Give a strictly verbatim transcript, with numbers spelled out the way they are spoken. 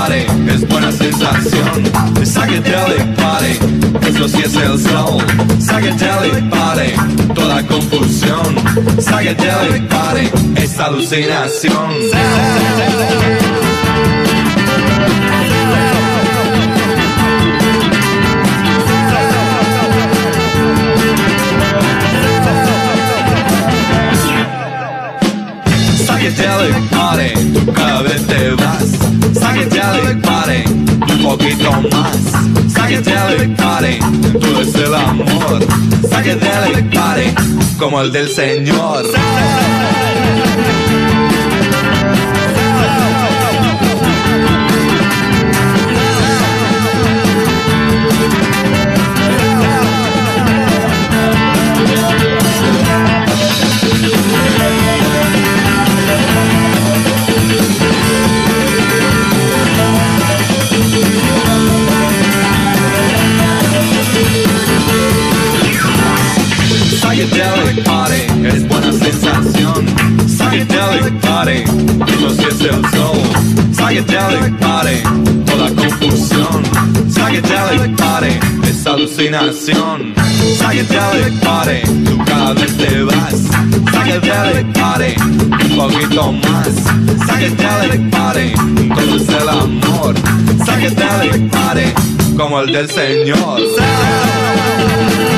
party es buena sensación. Psychedelic party, eso sí es el soul. Psychedelic party, toda confusión. Psychedelic party es alucinación. Psychedelic party, tú cada vez te vas. Psychedelic party, un poquito más. Psychedelic party, todo es el amor. Psychedelic party, como el del Señor. Psychedelic party es buena sensación. Psychedelic party, eso sí es el soul. Psychedelic party, toda confusión. Psychedelic party es alucinación. Psychedelic party, tú cada vez te vas. Psychedelic party, un poquito más. Psychedelic party, todo es el amor. Psychedelic party, como el del Señor.